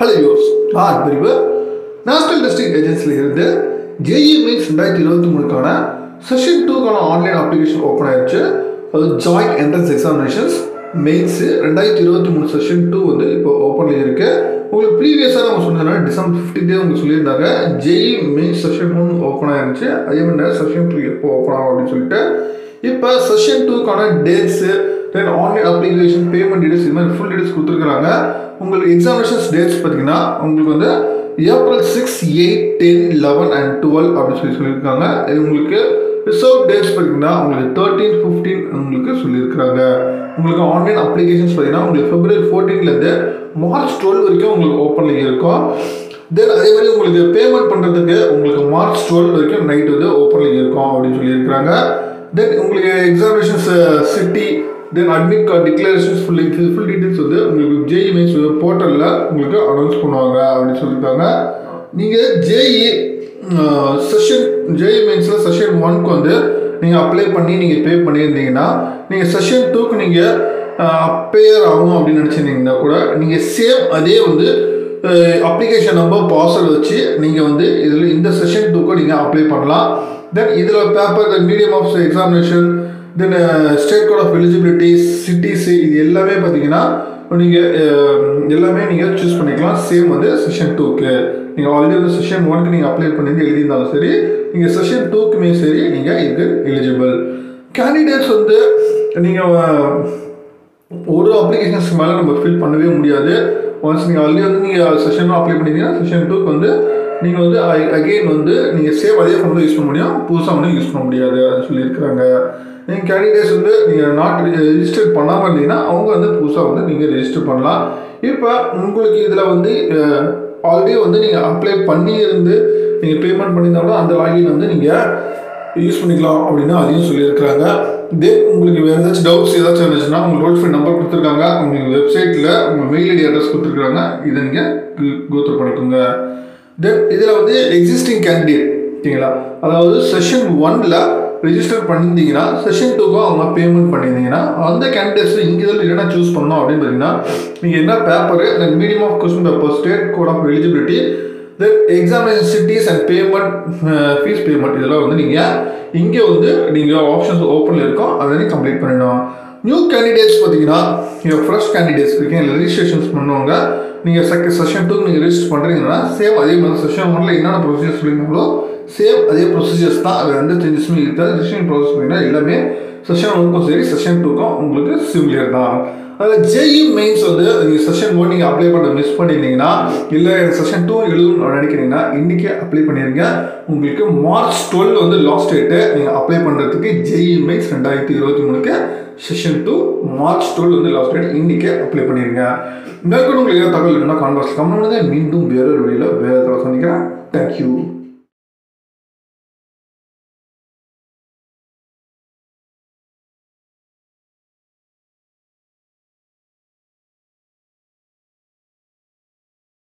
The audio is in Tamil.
ஹலோ யோஸ் பிரிவு நேஷனல் டெஸ்டிங் ஏஜென்சியில் இருந்து ஜேஇ மெயின்ஸ் 2023க்கான செஷன் 2க்கான ஆன்லைன் அப்ளிகேஷன் ஓப்பன் ஆயிடுச்சு. அது joint entrance examinations mains 2023 session 2 வந்து இப்போ ஓப்பனில் இருக்குது. உங்களுக்கு ப்ரீவியஸாக நம்ம சொன்னதுனால December 15 உங்களுக்கு சொல்லியிருந்தாங்க ஜேஇ மெயின்ஸ் செஷன் 1 ஓப்பன் ஆயிருந்துச்சு. அதே மாதிரி செஷன் 2 எப்போ ஓப்பன் ஆகும் அப்படின்னு சொல்லிட்டு இப்போ செஷன் 2க்கான dates then online application payment details இது மாதிரி ஃபுல் டீடைல்ஸ் கொடுத்துருக்குறாங்க. உங்களுக்கு எக்ஸாமினேஷன்ஸ் டேட்ஸ் பார்த்தீங்கன்னா உங்களுக்கு வந்து April 6, 8, 10, 11 and 12 அப்படின்னு சொல்லியிருக்காங்க. இது உங்களுக்கு ரிசர்வ் டேட்ஸ் பார்த்தீங்கன்னா உங்களுக்கு 13, 15 உங்களுக்கு சொல்லியிருக்கிறாங்க. உங்களுக்கு ஆன்லைன் அப்ளிகேஷன்ஸ் பார்த்தீங்கன்னா உங்களுக்கு February 14லேருந்து March 12 வரைக்கும் உங்களுக்கு ஓப்பனில் இருக்கும். தென் அதே மாதிரி உங்களுக்கு பேமெண்ட் பண்ணுறதுக்கு உங்களுக்கு March 12 வரைக்கும் நைட் வந்து ஓப்பனில் இருக்கும் அப்படின்னு சொல்லியிருக்கிறாங்க. தென் உங்களுக்கு examinations city then admit card declarations full details வந்து உங்களுக்கு ஜேஇ மெயின்ஸ் போர்ட்டலில் உங்களுக்கு அனௌன்ஸ் பண்ணுவாங்க அப்படின்னு சொல்லியிருக்காங்க. நீங்கள் ஜேஇ மெயின்ஸில் செஷன் 1க்கு வந்து நீங்கள் அப்ளை பண்ணி நீங்கள் பே பண்ணியிருந்தீங்கன்னா நீங்கள் செஷன் 2க்கு நீங்கள் அப்பேயர் ஆகணும் அப்படின்னு நினச்சிருந்தீங்கன்னா கூட நீங்கள் சேம் அதே வந்து அப்ளிகேஷன் நம்பர் பாஸ்வேர்டு வச்சு நீங்கள் வந்து இதில் இந்த செஷன் 2க்கு நீங்கள் அப்ளை பண்ணலாம். தென் இதில் paper medium of examination then state code of eligibility cities இது எல்லாமே பார்த்தீங்கன்னா நீங்கள் எல்லாமே நீங்கள் சூஸ் பண்ணிக்கலாம். சேம் வந்து செஷன் 2க்கு நீங்கள் ஆல்ரெடி வந்து செஷன் 1க்கு நீங்கள் அப்ளை பண்ணிட்டு எழுதியிருந்தாலும் சரி நீங்கள் செஷன் 2க்குமே சரி நீங்கள் இதுக்கு எலிஜிபிள். கேண்டிடேட்ஸ் வந்து நீங்கள் ஒரு அப்ளிகேஷன்ஸ் மேலே நம்ம ஃபில் பண்ணவே முடியாது. ஒன்ஸ் நீங்கள் ஆல்ரெடி வந்து நீங்கள் செஷன் 1 அப்ளை பண்ணிட்டீங்கன்னா செஷன் 2க்கு வந்து நீங்கள் வந்து அகெயின் வந்து நீங்கள் சேவ் அதே ஃபோன் தான் யூஸ் பண்ண முடியும், புதுசாக வந்து யூஸ் பண்ண முடியாது அப்படின்னு சொல்லியிருக்கிறாங்க. நீங்கள் கேண்டிடேட்ஸ் வந்து நீங்கள் நாட் ரெஜிஸ்டர் பண்ணாமல் இருந்தீங்கன்னா அவங்க வந்து புதுசாக வந்து நீங்கள் ரெஜிஸ்டர் பண்ணலாம். இப்போ உங்களுக்கு இதில் வந்து ஆல்ரெடி வந்து நீங்கள் அப்ளை பண்ணியிருந்து நீங்கள் பேமெண்ட் பண்ணியிருந்தாலும் அந்த லாகின் வந்து நீங்கள் யூஸ் பண்ணிக்கலாம் அப்படின்னு அதையும் சொல்லியிருக்கிறாங்க. தென் உங்களுக்கு வேறு ஏதாச்சும் டவுட்ஸ் ஏதாச்சும் இருந்துச்சுன்னா உங்களுக்கு டோல் ஃப்ரீ நம்பர் கொடுத்துருக்காங்க, உங்களுக்கு வெப்சைட்டில் உங்கள் மெயில் ஐடி அட்ரஸ் கொடுத்துருக்காங்க, இதை நீங்கள் கோத்ரூ பண்ணிக்கோங்க. தென் இதில் வந்து எக்ஸிஸ்டிங் கேண்டிடேட் ஓகேங்களா, அதாவது செஷன் 1ல் ரெஜிஸ்டர் பண்ணியிருந்தீங்கன்னா செஷன் 2க்கும் அவங்க பேமெண்ட் பண்ணியிருந்தீங்கன்னா அந்த கேண்டிடேட்ஸ் இங்கே இதில் என்னென்ன சூஸ் பண்ணணும் அப்படின்னு பார்த்தீங்கன்னா நீங்கள் என்ன paper then medium of question paper state code of eligibility then examination cities and payment fees payment இதெல்லாம் வந்து நீங்கள் இங்கே வந்து நீங்கள் ஆப்ஷன்ஸ் ஓப்பனில் இருக்கும் அதை நீங்கள் கம்ப்ளீட் பண்ணிடணும். நியூ கேண்டிடேட்ஸ் பார்த்தீங்கன்னா நீங்கள் ஃப்ரெஷ் கேண்டிடேட்ஸ் இருக்கீங்க ரெஜிஸ்ட்ரேஷன்ஸ் பண்ணுவாங்க. நீங்கள் செஷன் 2க்கு நீங்கள் ரெஜிஸ்டர் பண்ணுறீங்கன்னா சேம் அதே மாதிரி செஷன் 1ல் என்னென்ன ப்ரொசீஜர்ஸ் சொல்லியிருந்தாங்களோ சேம் அதே ப்ரொசீஜர்ஸ் தான், அது எந்த சேஞ்சஸுமே இருக்காது. ரெஜிஸ்ட்ரேஷன் ப்ராசஸ் பண்ணிங்கன்னா எல்லாமே செஷன் 1க்கும் சரி செஷன் 2க்கும் உங்களுக்கு சிமிலர் தான். அதில் ஜேஇ மெயின்ஸ் வந்து நீங்கள் செஷன் 1 நீங்கள் அப்ளை பண்ண மிஸ் பண்ணியிருந்தீங்கன்னா இல்லை செஷன் 2 எழுதணும்னு நினைக்கிறீங்கன்னா இன்றைக்கே அப்ளை பண்ணிடுங்க. உங்களுக்கு March 12 வந்து லாஸ்ட் டேட்டு நீங்கள் அப்ளை பண்ணுறதுக்கு ஜேஇ மெயின்ஸ் 2023க்கு செஷன் 2 March 12 வந்து லாஸ்ட் டேட், இன்றைக்கே அப்ளை பண்ணிடுங்க. மேற்கொண்டு உங்களுக்கு ஏதாவது தகவல் வேணும்னா கான்வர்ஸ் கமெண்ட் பண்ணுங்க. மீண்டும் வேறு வழியில் வேறு தகவல் சந்திக்கிறேன். தேங்க்யூ.